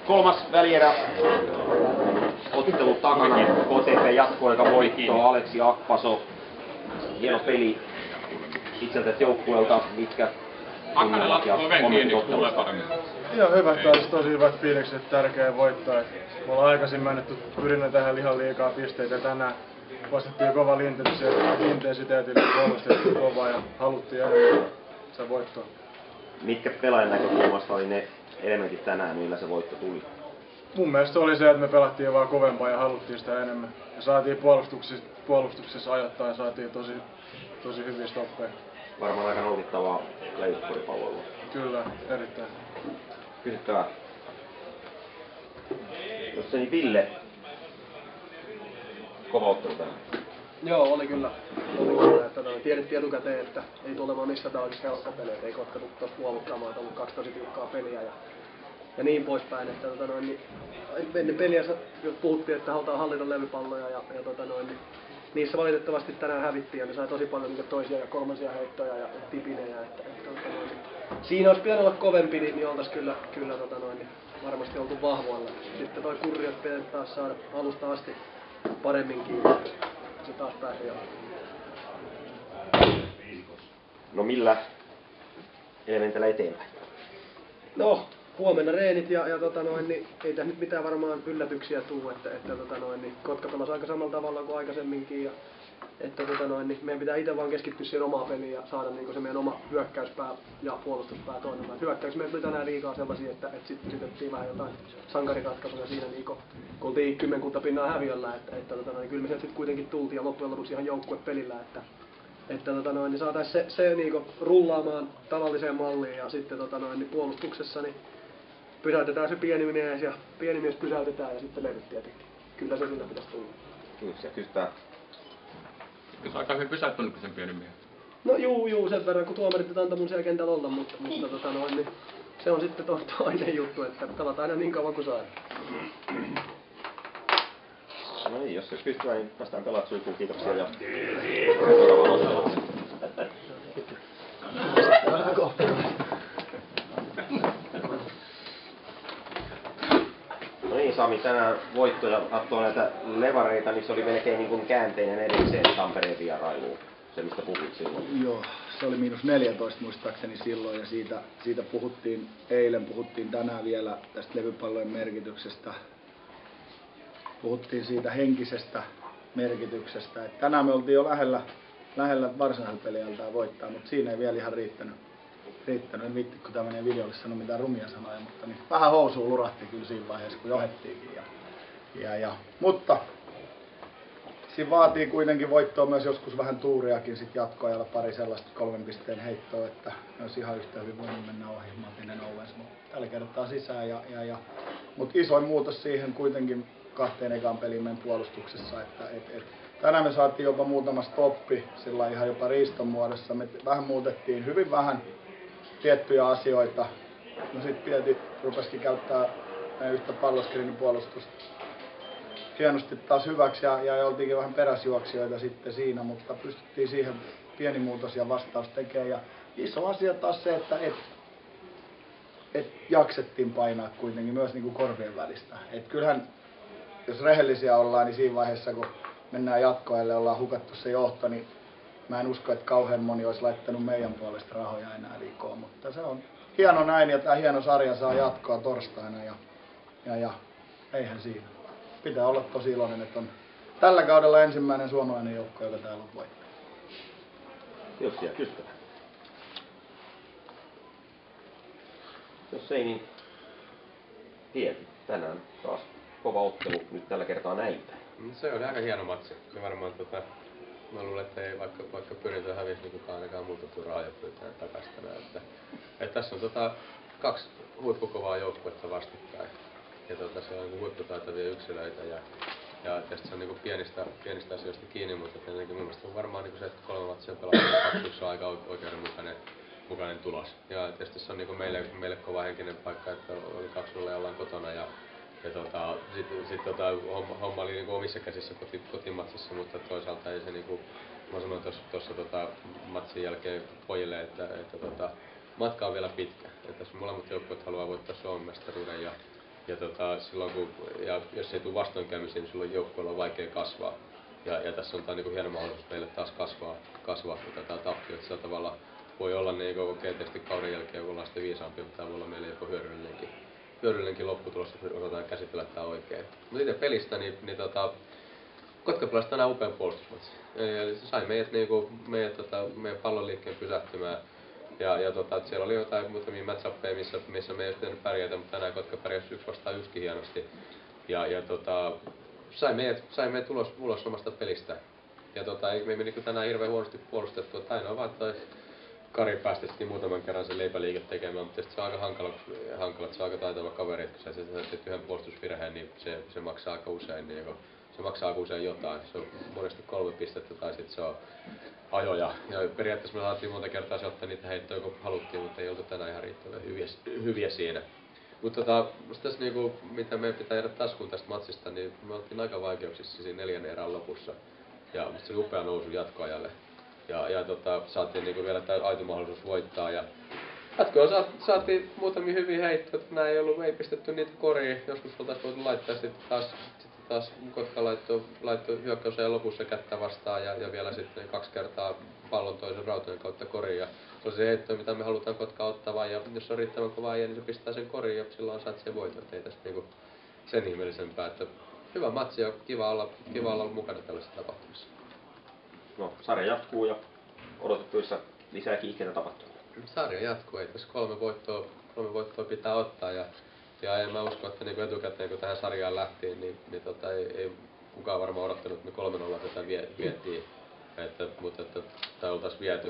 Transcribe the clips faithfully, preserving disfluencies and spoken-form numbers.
Kolmas välierä ottelu takana. K T P jatkoaika voittoa. Aleksi Akpaso. Hieno peli itseltä joukkueelta. Mitkä tunnelmat ja kommentit ottelusta? Ihan hyvä, taisi tosi hyvät fiilikset, tärkeä voitto. Me ollaan aikaisemmin annettu pyrinnä tähän ihan liikaa pisteitä. Tänään vastattiin kova intensiteetillä, puolustettiin kovaa ja haluttiin enemmän se voittoa. Mitkä pelaajan näkökulmasta oli ne elementit tänään, millä se voitto tuli? Mun mielestä oli se, että me pelattiin vaan kovempaa ja haluttiin sitä enemmän. Ja saatiin puolustuksessa, puolustuksessa ajoittaa ja saatiin tosi, tosi hyviä stoppeja. Varmaan aika nautittavaa leikkuripalloilua. Kyllä, erittäin. Kysyttävää. Jos ei Ville, kova ottelu tänään. Joo, oli kyllä. Oli kyllä että no, tiedettiin etukäteen, että ei tule olemaan missä tahansa helppo peli, ei Kotka tule tuossa puolustamaan, että on ollut kaksi tosi tiukkaa peliä ja, ja niin poispäin. Että, tota noin, niin, ennen peliä puhuttiin, että halutaan hallita levypalloja ja, ja tota noin, niin, niissä valitettavasti tänään hävittiin ja ne sai tosi paljon niin toisia ja kolmansia heittoja ja, ja tipinejä. Että, että, tota noin, niin, siinä olisi pitänyt olla kovempi, niin, niin oltaisiin kyllä, kyllä tota noin, niin, varmasti oltu vahvoilla. Sitten toi kurri, että pitäisi taas saada alusta asti paremmin kiinni. Se taas pääsee jo. No millä elementillä eteenpäin? No, huomenna reenit ja, ja tota noin, niin ei tässä nyt mitään varmaan yllätyksiä tuu, että, että tota noin, niin Kotka pelasi aika samalla tavalla kuin aikaisemminkin. Ja, että tota noin, niin meidän pitää itse vaan keskittyä siihen omaan peliin ja saada niin se meidän oma hyökkäyspää ja puolustuspää toimimaan. Hyökkäys meillä tuli tänään liikaa sellaisia, että, että sitten sytettiin vähän jotain sankariratkaisuja siinä, niin kun, kun oltiin kymmenkunta pinnaa häviöllä, että, että tota noin, kyllä me sieltä sitten kuitenkin tultiin ja loppujen lopuksi ihan joukkuepelillä, että, että tota noin, niin saataisiin se, se niin rullaamaan tavalliseen malliin ja sitten tota noin, niin puolustuksessa niin pysäytetään se pieni mies ja pieni mies pysäytetään ja sitten levyt tietenkin. Kyllä se siinä pitäisi tulla. Kyllä se kysytään. Eikö se aika hyvin pysäyttänyt sen pieni miehen? No juu, juu, sen verran kun tuomarit antaa mun siellä kentällä olla, mutta, mutta tota noin, niin se on sitten to, toinen juttu, että pelataan aina niin kauan kuin saadaan. No niin, jos se pystytään, niin päästään pelaat suihkuun. Kiitoksia ja seuraavaan otteluun. No niin, Sami, tänään voitto ja katsoo näitä levareita, niin se oli melkein niin kuin käänteinen edelliseen Tampereen vierailuun. Se, mistä puhuit silloin. Joo, se oli miinus neljätoista muistaakseni silloin ja siitä, siitä puhuttiin, eilen puhuttiin tänään vielä tästä levypallojen merkityksestä. Puhuttiin siitä henkisestä merkityksestä. Et tänään me oltiin jo lähellä, lähellä varsinaisella peliältään voittaa, mutta siinä ei vielä ihan riittänyt. riittänyt. En viitti, kun tämä menee videolle sanoa mitään rumia sanoja, mutta niin vähän housuun lurahti kyllä siinä vaiheessa, kun johettiinkin. Ja, ja, ja. Mutta siinä vaatii kuitenkin voittoa myös joskus vähän tuuriakin sit jatkoajalla pari sellaista kolmen pisteen heittoa, että ne olisi ihan yhtä hyvin voinut mennä ohi Matinen Owens, mutta tällä kertaa sisään. Ja, ja, ja. Mutta isoin muutos siihen kuitenkin kahteen ekaan peliin meidän puolustuksessa, että et, et, tänään me saatiin jopa muutama stoppi, sillä ihan jopa riiston muodossa. Me vähän muutettiin hyvin vähän tiettyjä asioita. No sit Pieti rupesikin käyttää yhtä palloskriinin puolustusta hienosti taas hyväksi ja, ja oltiinkin vähän peräsjuoksijoita sitten siinä, mutta pystyttiin siihen pieni muutos ja vastaus tekemään. Ja iso asia taas se, että et, et jaksettiin painaa kuitenkin myös niinku korvien välistä. Et kyllähän, jos rehellisiä ollaan, niin siinä vaiheessa kun mennään jatkoajalle, ollaan hukattu se johto, niin mä en usko, että kauhean moni olisi laittanut meidän puolesta rahoja enää liikoon, mutta se on hieno näin ja tämä hieno sarja saa jatkoa torstaina ja, ja, ja eihän siinä. Pitää olla tosi iloinen, että on tällä kaudella ensimmäinen suomalainen joukko, joka täällä on voittanut. Jos jää kysytään. Jos ei, niin Pieti. Tänään taas kova ottelu nyt tällä kertaa näitä. Se oli aika hieno matsi. Ja varmaan tota, mä luulen, että ei vaikka, vaikka pyritään hävisi, niin kukaan ainakaan muuta tuu rahaa pyytää takaisin tänään. Että, että tässä on tota, kaksi huippukovaa joukkuetta vastakkain. Ja tota, se on niin huipputaitavia yksilöitä ja, ja tästä se on niin pienistä, pienistä asioista kiinni, mutta tietenkin mun mielestä on varmaan niin se, että kolme matsia pelaa on aika oikeudenmukainen mukainen tulos. Ja tietysti se on niin meille, meille kova henkinen paikka, että oli kaksi nolla ja ollaan kotona ja, ja tota, sitten sit, tota, homma, homma oli niin omissa käsissä koti, kotimatsissa, mutta toisaalta ei se niin kuin, mä sanoin tuossa tota, matsin jälkeen pojille, että, että tota, matka on vielä pitkä. Että jos molemmat joukkueet haluaa voittaa Suomen mestaruuden ja ja, tota, silloin kun, ja jos ei tule vastoinkäymisiä, niin silloin joukkueella on vaikea kasvaa. Ja, ja tässä on tää niinku hieno mahdollisuus meille taas kasvaa, kasvaa kun tätä tappiota. Sillä tavalla voi olla niin okei, okay, tietysti kauden jälkeen ollaan sitten viisaampi, mutta tämä voi olla meille jopa hyödyllinenkin, hyödyllinenkin lopputulos, että osataan käsitellä tämä oikein. Mutta itse pelistä, niin, niin tota, Kotka pelasi tänään upean puolustusmatsin. Eli se sai meidät, niinku, meidät tota, meidän pallonliikkeen pysähtymään. Ja, ja tota, siellä oli jotain muutamia match-uppeja, missä, missä me ei olisi pitänyt pärjätä, mutta tänään Kotka pärjäsi yksi vastaan yksikin hienosti. Ja, ja tota, sai meidät, sai meidät ulos, ulos omasta pelistä. Ja tota, ei me meni tänään hirveän huonosti puolustettu, että ainoa vaan toi Kari päästettiin muutaman kerran sen leipäliike tekemään, mutta se on aika hankala, hankala se on aika taitava kaveri, että kun sä teet yhden puolustusvirheen, niin se, se maksaa aika usein, niin se maksaa aika usein jotain. Se on monesti kolme pistettä tai sitten se on ajoja. Ja periaatteessa me saatiin monta kertaa se ottaa niitä heittoja, kun haluttiin, mutta ei oltu tänään ihan riittävän hyviä, hyviä siinä. Mutta tota, tässä niinku, mitä meidän pitää jäädä taskuun tästä matsista, niin me oltiin aika vaikeuksissa siinä neljännen erän lopussa. Ja musta se oli upea nousu jatkoajalle. Ja, ja tota, saatiin niinku vielä tää aito mahdollisuus voittaa. Ja jatkoon sa saatiin muutamia hyviä heittoja, että nää ei ollut, ei pistetty niitä koriin. Joskus oltais voitu laittaa sitten taas, sitten taas Kotka laittoi, laittoi hyökkäysajan lopussa kättä vastaan ja, ja vielä sitten kaksi kertaa pallon toisen rautojen kautta koriin. Ja se on se heitto, mitä me halutaan Kotkaa ottavaa, ja jos on riittävän kova ajan, niin se pistää sen koriin ja silloin saat sen voiton. Ei tästä niinku sen ihmeellisempää. Että hyvä matsi ja kiva olla, kiva olla mukana tällaisessa tapahtumassa. No, sarja jatkuu ja odotettuissa lisää kiihkeitä tapahtumia. Sarja jatkuu, ei tässä kolme voittoa, kolme voittoa pitää ottaa. Ja, ja en mä usko, että niinku etukäteen kun tähän sarjaan lähtiin, niin, niin tota, ei, ei kukaan varmaan odottanut, että me kolme nolla tätä vie, vietiin. Että, mutta että tämä oltaisiin viety.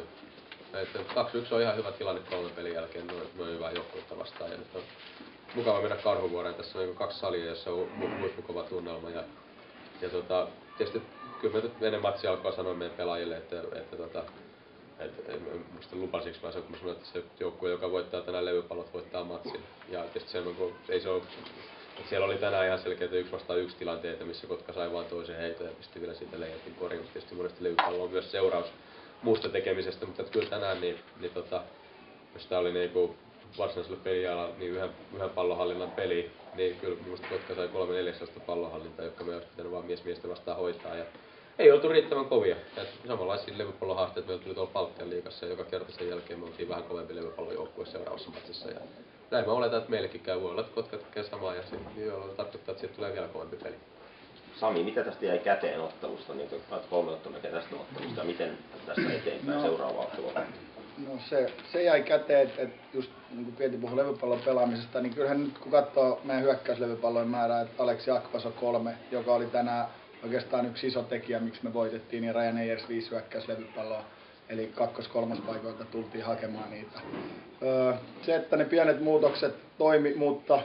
kaksi yksi on ihan hyvä tilanne kolmen pelin jälkeen, noin, noin hyvää joukkuetta vastaan. Ja nyt on mukava mennä Karhuvuoreen. Tässä on niin kaksi salia, jossa on huippukova tunnelma. Ja, ja tota, tietysti kyllä me ennen matsia alkoi sanoa meidän pelaajille, että, että, että, että en muista lupasiksi, vaan se, kun mä sanoin, että se joukkue, joka voittaa tänään levypallot, voittaa matsin. Ja tietysti se, ei se ole, siellä oli tänään ihan selkeitä yksi vastaan yksi tilanteita, missä Kotka sai vain toisen heiton ja pisti vielä siitä leijatin koriin. Mutta tietysti monesti levypallo on myös seuraus muusta tekemisestä, mutta kyllä tänään, niin, niin tota, jos tämä oli niinku varsinaisella pelialalla niin yhden, yhden pallonhallinnan peli, niin kyllä minusta Kotka sai kolme neljäsosta pallonhallintaa, jotka me olisi pitänyt vaan mies miestä vastaan hoitaa. Ja ei oltu riittävän kovia. Ja samanlaisia levypallohaasteita meillä tuli tuolla Baltian liigassa ja joka kerta sen jälkeen me oltiin vähän kovempi levypallojoukkue seuraavassa matsissa. Ja näin mä oletan, että meillekin käy. Voi olla, että Kotka tekee samaa ja se tarkoittaa, että siitä tulee vielä kovempi peli. Sami, mitä tästä jäi käteen ottelusta, niin kolme ottelua tästä ottelusta, ja miten tästä eteenpäin no, seuraava ottelu? No se, se jäi käteen, että et just niin kuin Pieti puhui levypallon pelaamisesta, niin kyllähän nyt kun katsoo meidän hyökkäyslevypallojen määrää, että Aleksi Akvaso kolme, joka oli tänään oikeastaan yksi iso tekijä, miksi me voitettiin, niin Ryan Eyers viisi hyökkäyslevypalloa. Eli kakkos-kolmospaikoilta tultiin hakemaan niitä. Öö, se, että ne pienet muutokset toimi, mutta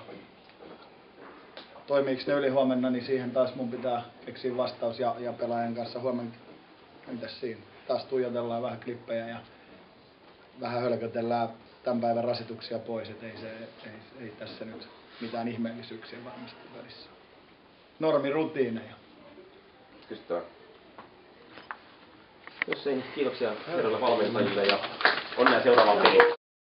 toimiiko ne yli huomenna, niin siihen taas mun pitää keksiä vastaus ja, ja pelaajan kanssa huomenna. Mitäs siinä? Taas tuijotellaan vähän klippejä ja vähän hölkötellään tämän päivän rasituksia pois, et ei, se, ei, ei tässä nyt mitään ihmeellisyyksiä varmasti välissä. Normirutiineja. Kysyttävä. Jos ei, kiitoksia herralle valmentajille ja onnea seuraavaan peliin.